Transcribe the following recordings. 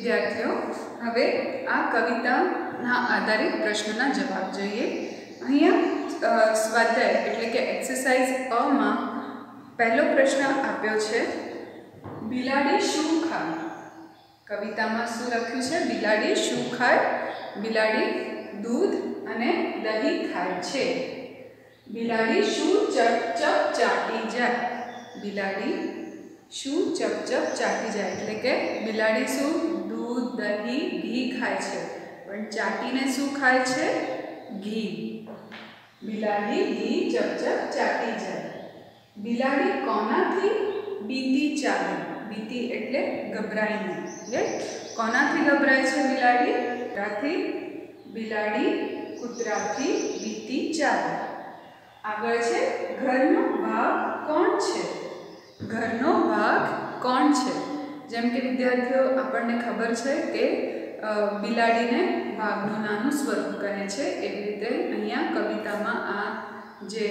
विद्यार्थीओ हवे आ कविताना आधारित प्रश्नोना जवाब जोईए। अहींया स्वाध्याय एटले के एक्सरसाइज अ मां पहलो प्रश्न आप्यो छे, बिलाड़ी शुं खाय। कवितामां शुं लख्युं छे? बिलाड़ी शुं खाय? बिलाड़ी दूध अने दही खाय छे। बिलाड़ी शुं चप चप चाटी जाय। बिलाड़ी शुं चप चप चाटी जाय एटले के बिलाड़ी शुं दूध दही घी खाय छे, पण चाटीने शुं खाय छे? घी। बिलाड़ी घी चप चप चाटी जाय। बिलाड़ी कोनाथी बीती चाले। बीती एटले गभराईने। कोनाथी गभराय छे बिलाड़ी? कूतराथी। बिलाड़ी कूतराथी बीती चाले। आगळ छे, घरनो वाघ कोण छे? घरनो वाघ कोण छे? जेम के विद्यार्थीओ आपणे खबर छे के बिलाड़ी ने वाघनु नानु स्वरूप कहे छे, एवी रीते अहींया कवितामां आ जे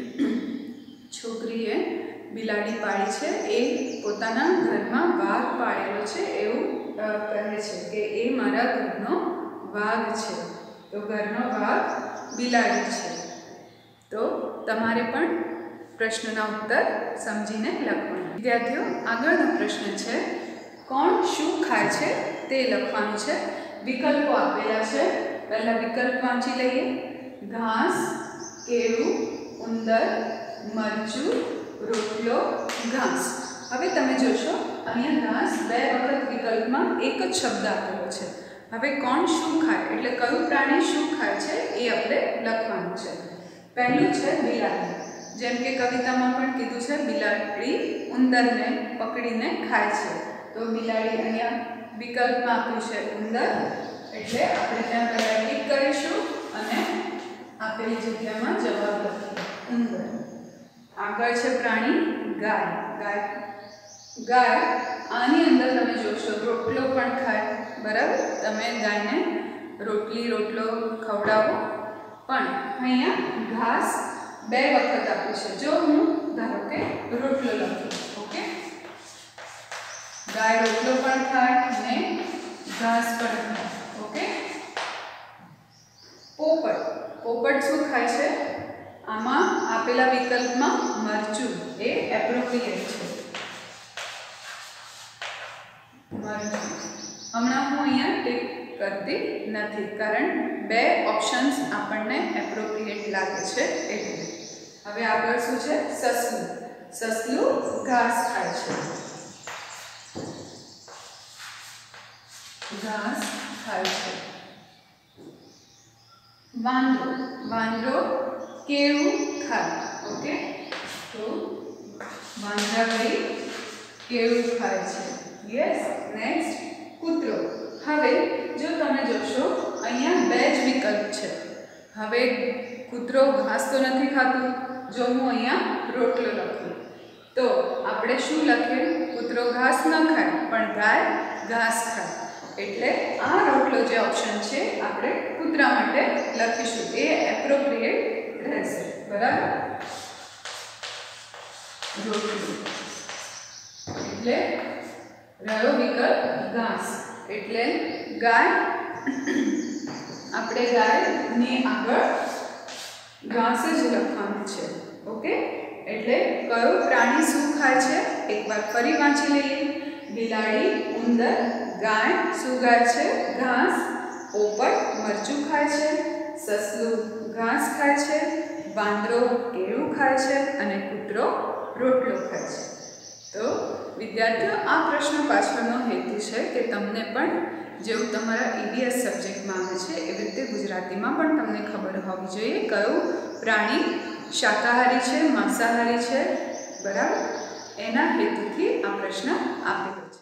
छोकरीए बिलाड़ी पाळी छे ए पोताना घरमां वाघ पाळेलो छे एवुं कहे छे के ए मारा घरनो वाघ छे। तो घरनो वाघ बिलाड़ी छे। तो तमारे पण प्रश्नना उत्तर समजीने लखवाना। विद्यार्थीओ आगळनो प्रश्न छे, कोण शुं खाय छे ते लखवानुं छे। विकल्पो आपेला छे, पहेला विकल्प वांची लईए। घास, केळुं, उंदर, मरचुं, रोटलो, घास। हवे तमे जोशो अहींया घास बे वखत विकल्पमां एक ज शब्द आपेलो छे। हवे कोण शुं खाय एटले कयुं प्राणी शुं खाय छे ए आपणे लखवानुं छे। पहेલું છે બિલાડી, જેમ કે કવિતામાં પણ કીધું છે બિલાડી ઉંદરને પકડીને ખાય છે। તો બિલાડી અહીંયા વિકલ્પમાં આપ્યું છે ઉંદર, એટલે આપણે ત્યાં પહેલા ટીક કરીશું અને આપેલી જગ્યામાં જવાબ લખીએ ઉંદર। આગળ છે પ્રાણી ગાય। ગાય ગાય આની અંદર તમે જોશો રોટલો પણ ખાય, બરાબર? તમે ગાયને રોટલી રોટલો ખવડાવો, પણ અહીંયા ઘાસ બે વખત આપ્યું છે। જો હું ધારો કે રોટલો લખું, ઓકે, ગાય રોટલો પણ ખાય અને ઘાસ પણ ખાય, ઓકે। પોપટ, પોપટ શું ખાય છે? આમાં આપેલા વિકલ્પમાં મરચું એ એપ્રોપ્રિએટ છે। મરચું હમણાં હું અહીંયા ટીક करती नहीं, कारण बे ऑप्शन्स आपने एप्रोप्रिएट लागे छे एटले। हवे आगळ शुं छे? ससलुं। ससलुं घास खाय छे। घास खाय छे। वांदरो, वांदरो केळुं खाय, ओके। तो वांदरा भाई केळुं खाय छे। यस, नेक्स्ट कूतरो। हवे जो तमे जोशो अहींया बे ज विकल्प छे। हवे कूतरो घास तो नहीं खातो। जो हूँ अहींया रोटलो लखूं तो आपणे शुं लखीए? कूतरो घास न खाय पण गाय घास खाय, एटले आ रोटलो जे ऑप्शन छे आपणे कूतरा माटे लखीशुं, ए एप्रोप्रिएट रहेशे, बराबर? रोटलो एटले रह्यो विकल्प घास, एटले गाय आपणे गायनी आगळ घास ज लखवानुं छे, ओके। एटले कयो प्राणी शुं खाय छे? एक बार फरी वांची लईए। बिलाड़ी उंदर, गाय शुं खाय छे? घास। पोपट मरचुं खाय छे। ससलुं घास खाय छे। वांदरो केळुं खाय छे अने कूतरो रोटलो खाय छे। तो विद्यार्थीओ आ प्रश्न पाछळनो हेतु छे के तमने पण जेवुं तमारा ईवीएस सब्जेक्टमां आवे छे एवी रीते गुजरातीमां पण तमने खबर होवी जोईए कयो प्राणी शाकाहारी छे, मांसाहारी छे, बराबर? एना हेतुथी आ प्रश्न आपेलो छे।